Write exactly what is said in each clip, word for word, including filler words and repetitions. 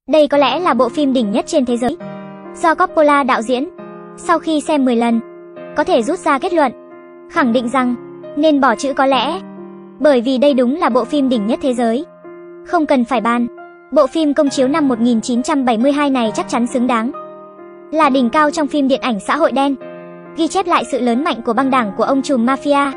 Đây có lẽ là bộ phim đỉnh nhất trên thế giới do Coppola đạo diễn. Sau khi xem mười lần, có thể rút ra kết luận, khẳng định rằng nên bỏ chữ có lẽ, bởi vì đây đúng là bộ phim đỉnh nhất thế giới. Không cần phải bàn, bộ phim công chiếu năm một nghìn chín trăm bảy mươi hai này chắc chắn xứng đáng là đỉnh cao trong phim điện ảnh xã hội đen, ghi chép lại sự lớn mạnh của băng đảng của ông trùm mafia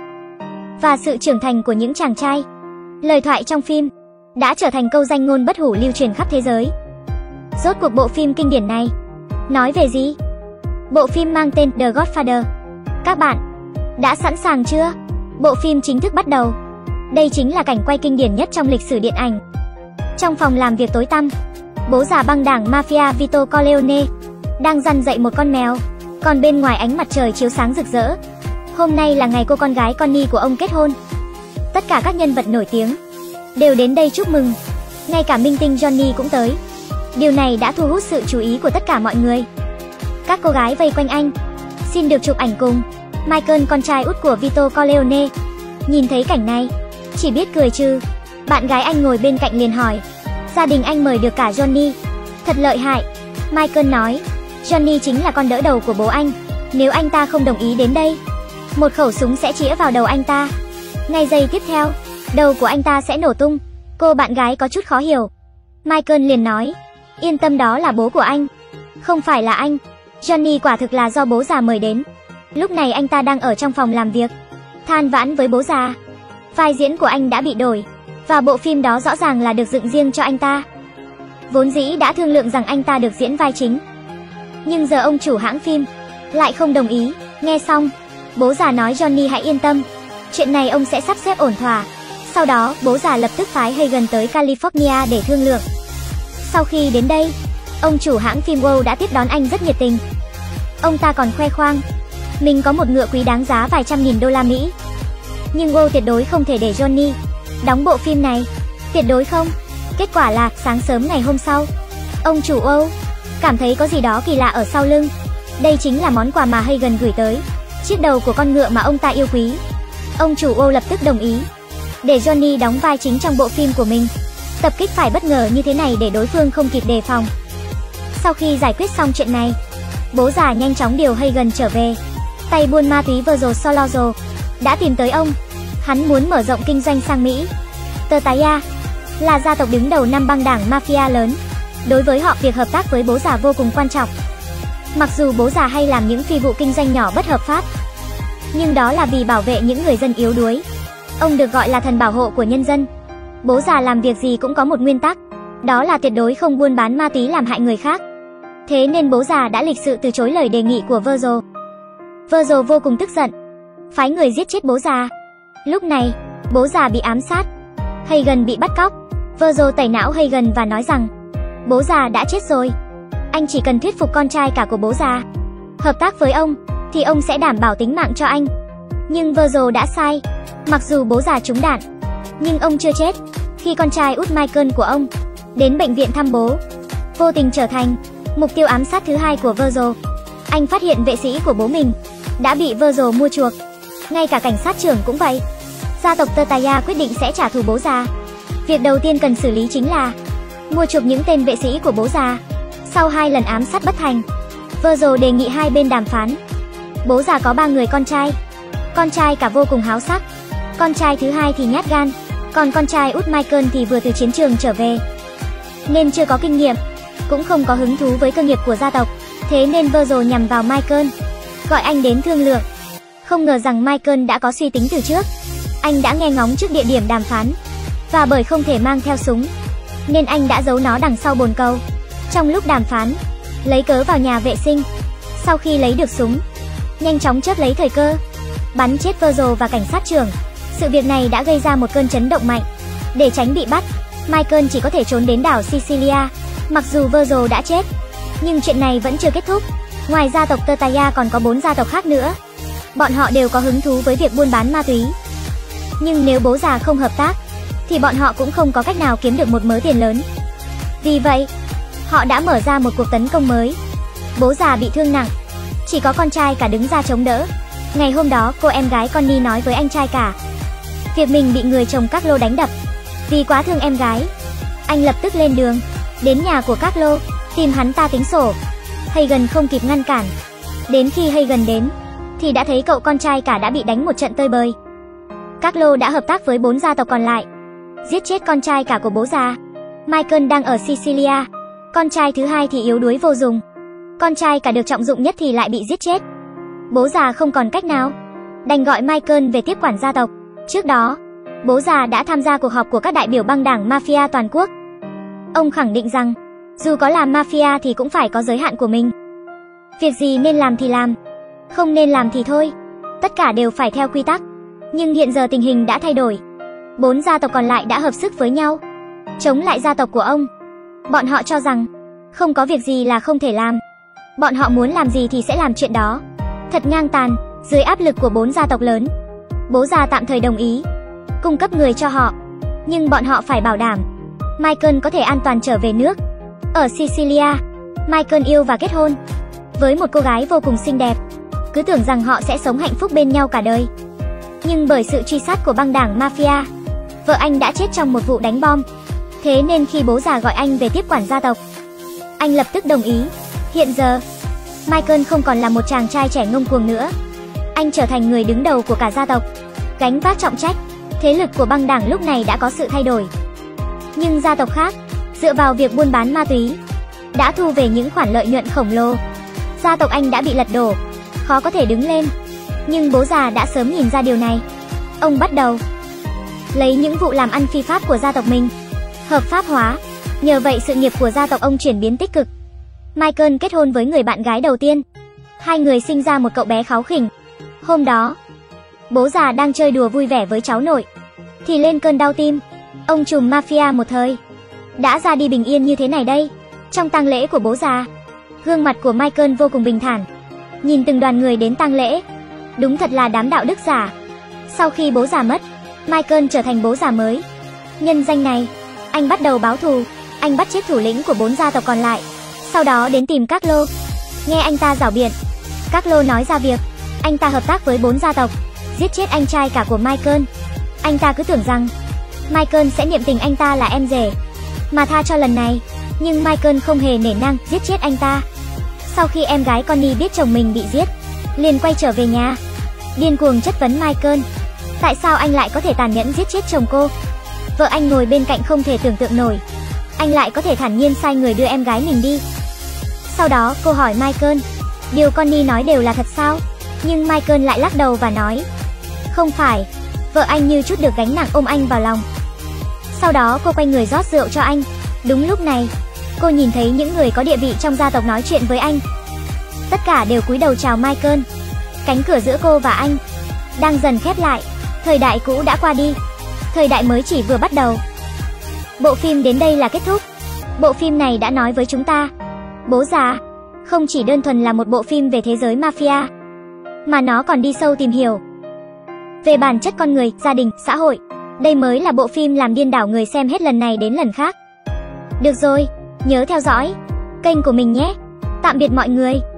và sự trưởng thành của những chàng trai. Lời thoại trong phim đã trở thành câu danh ngôn bất hủ lưu truyền khắp thế giới. Rốt cuộc bộ phim kinh điển này nói về gì? Bộ phim mang tên The Godfather. Các bạn đã sẵn sàng chưa? Bộ phim chính thức bắt đầu. Đây chính là cảnh quay kinh điển nhất trong lịch sử điện ảnh. Trong phòng làm việc tối tăm, bố già băng đảng mafia Vito Corleone đang răn dạy một con mèo, còn bên ngoài ánh mặt trời chiếu sáng rực rỡ. Hôm nay là ngày cô con gái Connie của ông kết hôn. Tất cả các nhân vật nổi tiếng đều đến đây chúc mừng, ngay cả minh tinh Johnny cũng tới. Điều này đã thu hút sự chú ý của tất cả mọi người. Các cô gái vây quanh anh, xin được chụp ảnh cùng. Michael, con trai út của Vito Corleone, nhìn thấy cảnh này, chỉ biết cười trừ. Bạn gái anh ngồi bên cạnh liền hỏi, gia đình anh mời được cả Johnny. Thật lợi hại. Michael nói, Johnny chính là con đỡ đầu của bố anh. Nếu anh ta không đồng ý đến đây, một khẩu súng sẽ chĩa vào đầu anh ta. Ngay giây tiếp theo, đầu của anh ta sẽ nổ tung. Cô bạn gái có chút khó hiểu. Michael liền nói, yên tâm, đó là bố của anh, không phải là anh. Johnny quả thực là do bố già mời đến. Lúc này anh ta đang ở trong phòng làm việc, than vãn với bố già. Vai diễn của anh đã bị đổi, và bộ phim đó rõ ràng là được dựng riêng cho anh ta. Vốn dĩ đã thương lượng rằng anh ta được diễn vai chính, nhưng giờ ông chủ hãng phim lại không đồng ý. Nghe xong, bố già nói Johnny hãy yên tâm, chuyện này ông sẽ sắp xếp ổn thỏa. Sau đó, bố già lập tức phái Hagen tới California để thương lượng. Sau khi đến đây, ông chủ hãng phim Wow đã tiếp đón anh rất nhiệt tình. Ông ta còn khoe khoang mình có một ngựa quý đáng giá vài trăm nghìn đô la Mỹ. Nhưng Wow tuyệt đối không thể để Johnny đóng bộ phim này, tuyệt đối không. Kết quả là sáng sớm ngày hôm sau, ông chủ Wow cảm thấy có gì đó kỳ lạ ở sau lưng. Đây chính là món quà mà Hagen gửi tới, chiếc đầu của con ngựa mà ông ta yêu quý. Ông chủ Wow lập tức đồng ý để Johnny đóng vai chính trong bộ phim của mình. Tập kích phải bất ngờ như thế này để đối phương không kịp đề phòng. Sau khi giải quyết xong chuyện này, bố già nhanh chóng điều Hagen trở về. Tay buôn ma túy Virgil Solorzo đã tìm tới ông. Hắn muốn mở rộng kinh doanh sang Mỹ. Tartaglia là gia tộc đứng đầu năm băng đảng mafia lớn. Đối với họ, việc hợp tác với bố già vô cùng quan trọng. Mặc dù bố già hay làm những phi vụ kinh doanh nhỏ bất hợp pháp, nhưng đó là vì bảo vệ những người dân yếu đuối. Ông được gọi là thần bảo hộ của nhân dân. Bố già làm việc gì cũng có một nguyên tắc, đó là tuyệt đối không buôn bán ma túy làm hại người khác. Thế nên bố già đã lịch sự từ chối lời đề nghị của Virgil. Virgil vô cùng tức giận, phái người giết chết bố già. Lúc này, bố già bị ám sát, Hagen bị bắt cóc. Virgil tẩy não Hagen và nói rằng bố già đã chết rồi, anh chỉ cần thuyết phục con trai cả của bố già hợp tác với ông thì ông sẽ đảm bảo tính mạng cho anh. Nhưng Virgil đã sai. Mặc dù bố già trúng đạn, nhưng ông chưa chết. Khi con trai út Michael của ông đến bệnh viện thăm bố, vô tình trở thành mục tiêu ám sát thứ hai của Virgil. Anh phát hiện vệ sĩ của bố mình đã bị Virgil mua chuộc. Ngay cả cảnh sát trưởng cũng vậy. Gia tộc Tartaglia quyết định sẽ trả thù bố già. Việc đầu tiên cần xử lý chính là mua chuộc những tên vệ sĩ của bố già. Sau hai lần ám sát bất thành, Virgil đề nghị hai bên đàm phán. Bố già có ba người con trai. Con trai cả vô cùng háo sắc, con trai thứ hai thì nhát gan, còn con trai út Michael thì vừa từ chiến trường trở về, nên chưa có kinh nghiệm, cũng không có hứng thú với cơ nghiệp của gia tộc. Thế nên Virgil nhằm vào Michael, gọi anh đến thương lượng. Không ngờ rằng Michael đã có suy tính từ trước. Anh đã nghe ngóng trước địa điểm đàm phán, và bởi không thể mang theo súng, nên anh đã giấu nó đằng sau bồn cầu. Trong lúc đàm phán, lấy cớ vào nhà vệ sinh. Sau khi lấy được súng, nhanh chóng chớp lấy thời cơ, bắn chết Virgil và cảnh sát trưởng. Sự việc này đã gây ra một cơn chấn động mạnh. Để tránh bị bắt, Michael chỉ có thể trốn đến đảo Sicilia. Mặc dù Virgil đã chết, nhưng chuyện này vẫn chưa kết thúc. Ngoài gia tộc Tartaglia còn có bốn gia tộc khác nữa. Bọn họ đều có hứng thú với việc buôn bán ma túy. Nhưng nếu bố già không hợp tác, thì bọn họ cũng không có cách nào kiếm được một mớ tiền lớn. Vì vậy, họ đã mở ra một cuộc tấn công mới. Bố già bị thương nặng, chỉ có con trai cả đứng ra chống đỡ. Ngày hôm đó, cô em gái Connie nói với anh trai cả việc mình bị người chồng các lô đánh đập. Vì quá thương em gái, anh lập tức lên đường đến nhà của Carlo, tìm hắn ta tính sổ. Hagen không kịp ngăn cản. Đến khi Hagen đến, thì đã thấy cậu con trai cả đã bị đánh một trận tơi bời. Carlo đã hợp tác với bốn gia tộc còn lại, giết chết con trai cả của bố già. Michael đang ở Sicilia, con trai thứ hai thì yếu đuối vô dụng. Con trai cả được trọng dụng nhất thì lại bị giết chết. Bố già không còn cách nào, đành gọi Michael về tiếp quản gia tộc. Trước đó, bố già đã tham gia cuộc họp của các đại biểu băng đảng mafia toàn quốc. Ông khẳng định rằng, dù có làm mafia thì cũng phải có giới hạn của mình. Việc gì nên làm thì làm, không nên làm thì thôi. Tất cả đều phải theo quy tắc. Nhưng hiện giờ tình hình đã thay đổi. Bốn gia tộc còn lại đã hợp sức với nhau, chống lại gia tộc của ông. Bọn họ cho rằng, không có việc gì là không thể làm. Bọn họ muốn làm gì thì sẽ làm chuyện đó. Thật ngang tàn, dưới áp lực của bốn gia tộc lớn. Bố già tạm thời đồng ý, cung cấp người cho họ. Nhưng bọn họ phải bảo đảm, Michael có thể an toàn trở về nước. Ở Sicilia, Michael yêu và kết hôn với một cô gái vô cùng xinh đẹp. Cứ tưởng rằng họ sẽ sống hạnh phúc bên nhau cả đời. Nhưng bởi sự truy sát của băng đảng mafia, vợ anh đã chết trong một vụ đánh bom. Thế nên khi bố già gọi anh về tiếp quản gia tộc, anh lập tức đồng ý. Hiện giờ, Michael không còn là một chàng trai trẻ ngông cuồng nữa. Anh trở thành người đứng đầu của cả gia tộc, gánh vác trọng trách. Thế lực của băng đảng lúc này đã có sự thay đổi. Nhưng gia tộc khác, dựa vào việc buôn bán ma túy, đã thu về những khoản lợi nhuận khổng lồ. Gia tộc anh đã bị lật đổ, khó có thể đứng lên. Nhưng bố già đã sớm nhìn ra điều này. Ông bắt đầu lấy những vụ làm ăn phi pháp của gia tộc mình hợp pháp hóa. Nhờ vậy sự nghiệp của gia tộc ông chuyển biến tích cực. Michael kết hôn với người bạn gái đầu tiên. Hai người sinh ra một cậu bé kháu khỉnh. Hôm đó, bố già đang chơi đùa vui vẻ với cháu nội, thì lên cơn đau tim. Ông trùm mafia một thời đã ra đi bình yên như thế này đây. Trong tang lễ của bố già, gương mặt của Michael vô cùng bình thản, nhìn từng đoàn người đến tang lễ. Đúng thật là đám đạo đức giả. Sau khi bố già mất, Michael trở thành bố già mới. Nhân danh này, anh bắt đầu báo thù. Anh bắt chết thủ lĩnh của bốn gia tộc còn lại, sau đó đến tìm Carlo. Nghe anh ta giảo biện, Carlo nói ra việc anh ta hợp tác với bốn gia tộc, giết chết anh trai cả của Michael. Anh ta cứ tưởng rằng Michael sẽ niệm tình anh ta là em rể, mà tha cho lần này. Nhưng Michael không hề nể nang giết chết anh ta. Sau khi em gái Connie biết chồng mình bị giết, liền quay trở về nhà, điên cuồng chất vấn Michael. Tại sao anh lại có thể tàn nhẫn giết chết chồng cô? Vợ anh ngồi bên cạnh không thể tưởng tượng nổi, anh lại có thể thản nhiên sai người đưa em gái mình đi. Sau đó cô hỏi Michael, điều Connie nói đều là thật sao? Nhưng Michael lại lắc đầu và nói, không phải. Vợ anh như chút được gánh nặng ôm anh vào lòng. Sau đó cô quay người rót rượu cho anh. Đúng lúc này, cô nhìn thấy những người có địa vị trong gia tộc nói chuyện với anh. Tất cả đều cúi đầu chào Michael. Cánh cửa giữa cô và anh đang dần khép lại. Thời đại cũ đã qua đi, thời đại mới chỉ vừa bắt đầu. Bộ phim đến đây là kết thúc. Bộ phim này đã nói với chúng ta, Bố Già không chỉ đơn thuần là một bộ phim về thế giới mafia, mà nó còn đi sâu tìm hiểu về bản chất con người, gia đình, xã hội. Đây mới là bộ phim làm điên đảo người xem hết lần này đến lần khác. Được rồi, nhớ theo dõi kênh của mình nhé. Tạm biệt mọi người.